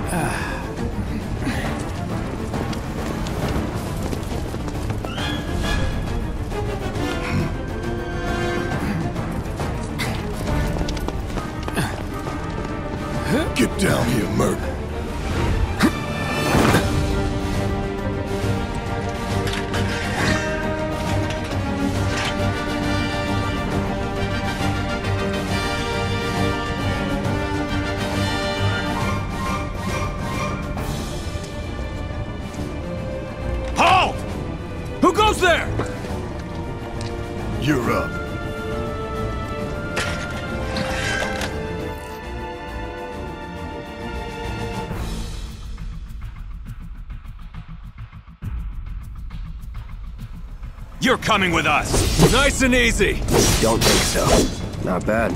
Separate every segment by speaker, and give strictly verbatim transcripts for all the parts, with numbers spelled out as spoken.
Speaker 1: Get down here, Merc.
Speaker 2: Halt! Who goes there?
Speaker 1: You're up.
Speaker 2: You're coming with us. Nice and easy.
Speaker 3: Don't think so. Not bad.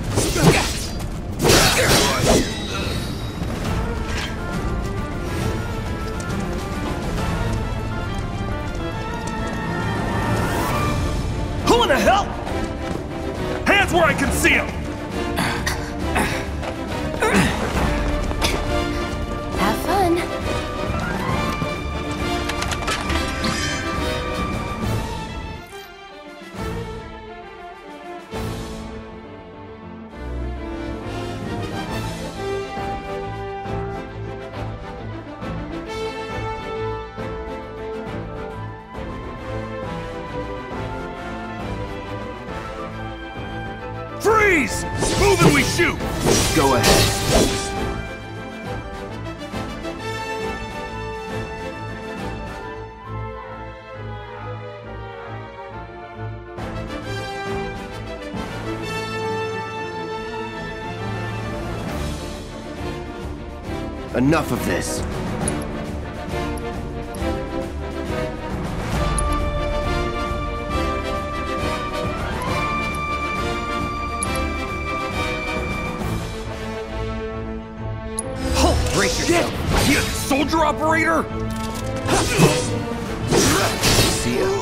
Speaker 2: Who in the hell? Hands where I can see them.
Speaker 4: Have fun.
Speaker 2: Freeze! Move and we shoot!
Speaker 3: Go ahead. Enough of this.
Speaker 2: Brace yourself. He a soldier operator?
Speaker 3: See ya.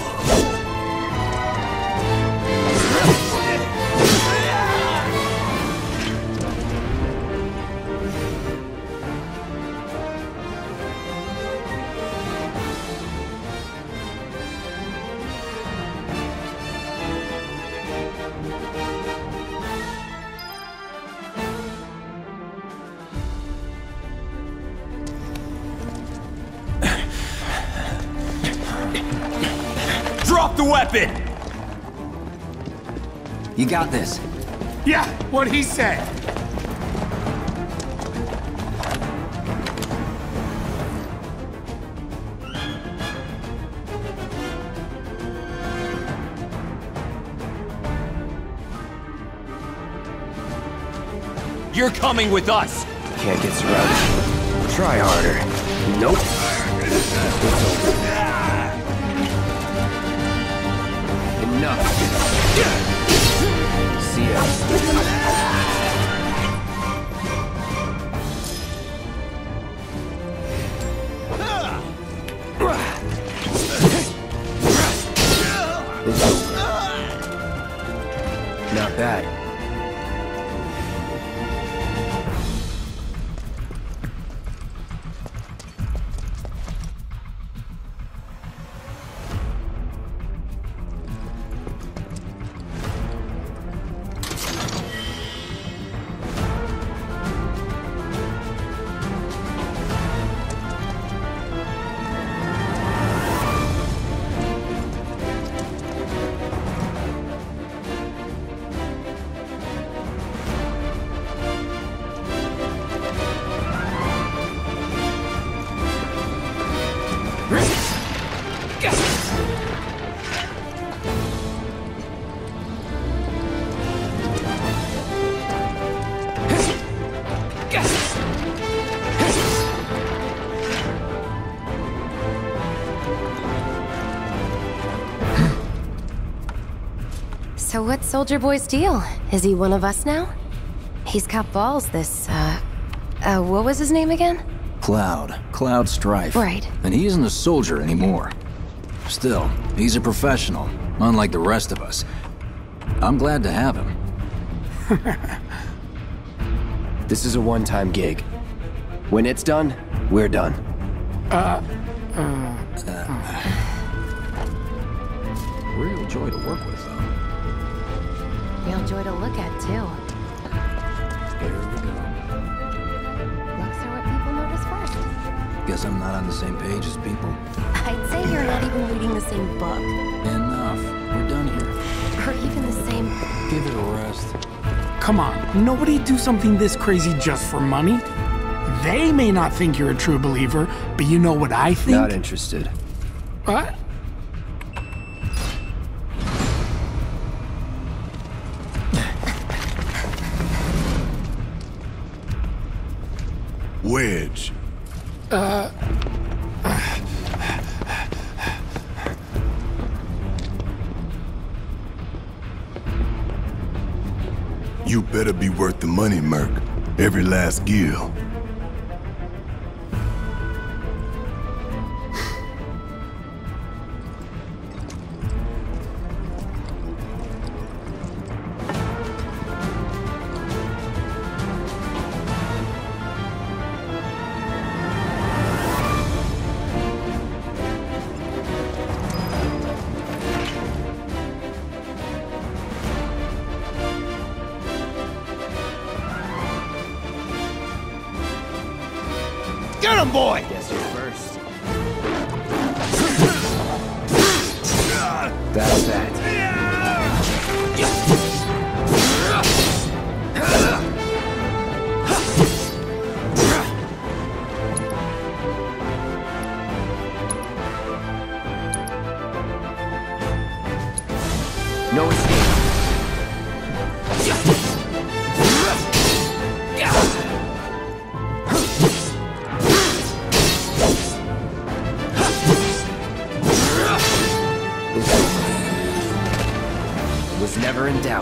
Speaker 2: Drop the weapon!
Speaker 3: You got this.
Speaker 5: Yeah, what he said.
Speaker 2: You're coming with us!
Speaker 3: Can't get surrounded. Try harder. Nope. It's over. Enough. See ya. It's over. Not bad.
Speaker 4: So what's Soldier Boy's deal? Is he one of us now? He's got balls, this, uh... Uh, what was his name again?
Speaker 6: Cloud. Cloud Strife.
Speaker 4: Right.
Speaker 6: And he isn't a soldier anymore. Still, he's a professional, unlike the rest of us. I'm glad to have him.
Speaker 3: This is a one-time gig. When it's done, we're done.
Speaker 5: Uh, uh,
Speaker 6: Real joy to work with, though.
Speaker 4: Real joy to look at, too.
Speaker 6: Here we go.
Speaker 4: Looks are what people notice first.
Speaker 6: Guess I'm not on the same page as people.
Speaker 4: I'd say you're not even reading the same book.
Speaker 6: Enough. We're done here.
Speaker 4: Or even the same...
Speaker 6: Give it a rest.
Speaker 5: come on, nobody do something this crazy just for money. They may not think you're a true believer, but you know what I think?
Speaker 3: Not interested.
Speaker 5: What?
Speaker 1: Wedge.
Speaker 5: Uh...
Speaker 1: You better be worth the money, Merc. Every last gill.
Speaker 2: Get him, boy!
Speaker 3: Guess you're first. That's that. No escape. Was never in doubt.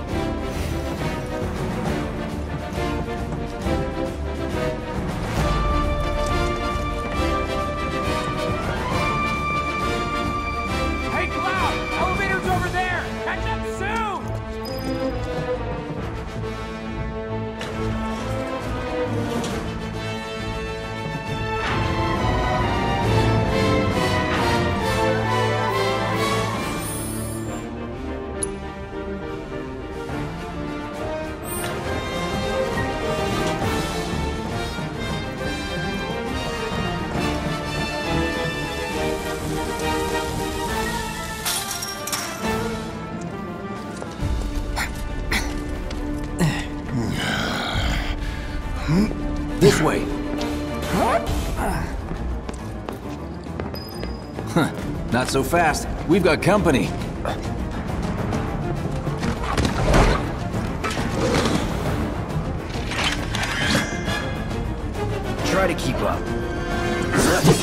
Speaker 5: Hey, Cloud! Elevator's over there! Catch up soon!
Speaker 6: This way. Huh. Not so fast. We've got company.
Speaker 3: Try to keep up.